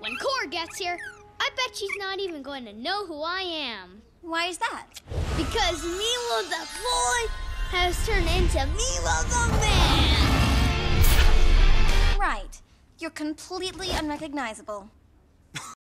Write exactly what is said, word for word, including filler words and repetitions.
when Korra gets here, I bet she's not even going to know who I am. Why is that? Because Meelo the boy has turned into Meelo the man! Right. You're completely unrecognizable.